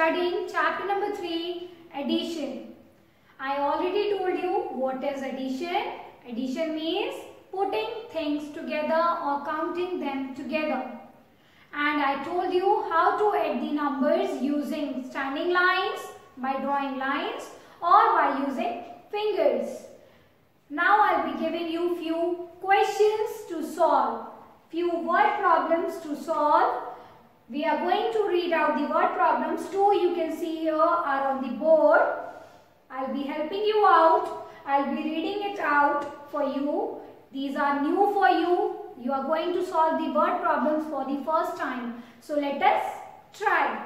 studying chapter number 3, addition. I already told you what is addition. Addition means putting things together or counting them together. And I told you how to add the numbers using standing lines, by drawing lines, or by using fingers. Now I'll be giving you few questions to solve, few word problems to solve. We are going to read out the word problems. Two you can see here are on the board. I'll be helping you out. I'll be reading it out for you. These are new for you. You are going to solve the word problems for the first time. So let us try.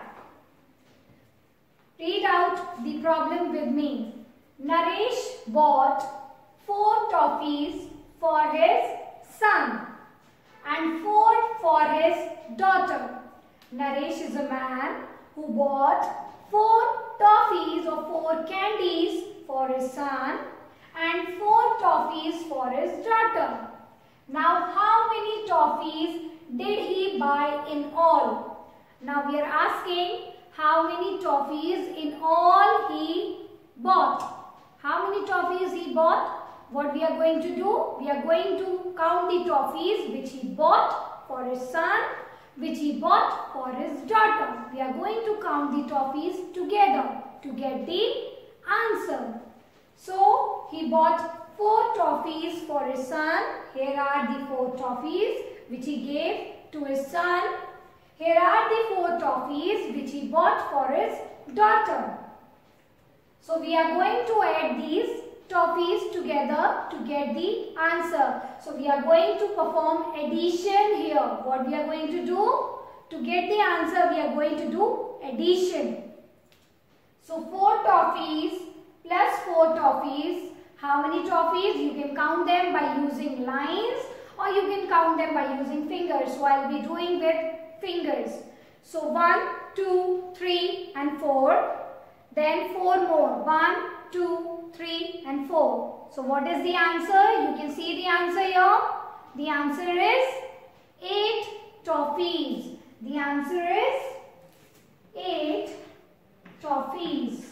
Read out the problem with me. Naresh bought 4 toffees for his son and 4 for his daughter. Naresh is a man who bought 4 toffees or 4 candies for his son and 4 toffees for his daughter. Now how many toffees did he buy in all? Now we are asking how many toffees in all he bought. How many toffees he bought? What we are going to do? We are going to count the toffees which he bought for his son, which he bought for his daughter. We are going to count the toffees together to get the answer. So he bought 4 toffees for his son. Here are the 4 toffees which he gave to his son. Here are the 4 toffees which he bought for his daughter. So we are going to add these toffees together to get the answer. So we are going to perform addition here. What we are going to do? To get the answer, we are going to do addition. So 4 toffees plus 4 toffees. How many toffees? You can count them by using lines or you can count them by using fingers. So I will be doing with fingers. So 1, 2, 3 and 4. Then 4 more. 1, 2, 3 and 4. So what is the answer? You can see the answer here. The answer is 8 toffees. The answer is 8 toffees.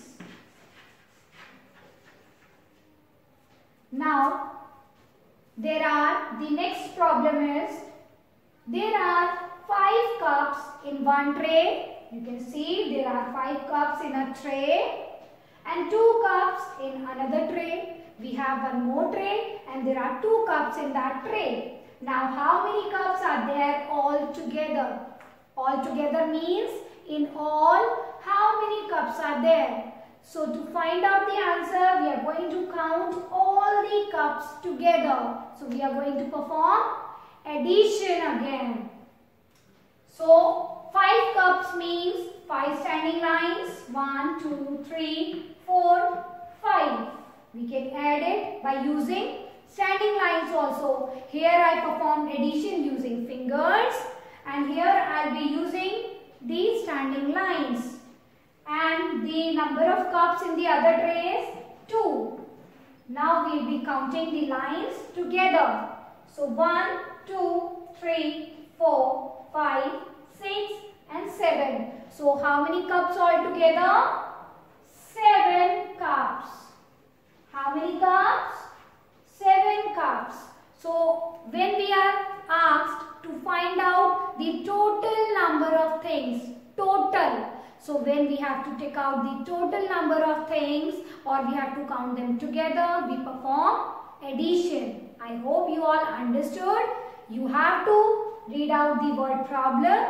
Now, the next problem is, there are 5 cups in one tray. You can see there are 5 cups in a tray and 2 cups in another tray. We have one more tray and there are 2 cups in that tray. Now, how many cups are there all together? All together means in all, how many cups are there? So to find out the answer, we are going to count all the cups together. So we are going to perform addition again. So 5 cups means 5 standing lines. 1, 2, 3, 4, 5. We can add it by using standing lines also. Here I performed addition using fingers and here I will be using these standing lines. And the number of cups in the other tray is 2. Now we will be counting the lines together. So 1, 2, 3, 4, 5, 6 and 7. So how many cups all together? 7 cups. How many cups? 7 cups. So when we are asked to find out the total number of things, total. So when we have to take out the total number of things or we have to count them together, we perform addition. I hope you all understood. You have to read out the word problem,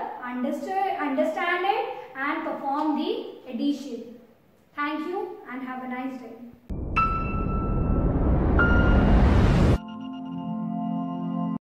understand it and perform the addition. Thank you and have a nice day.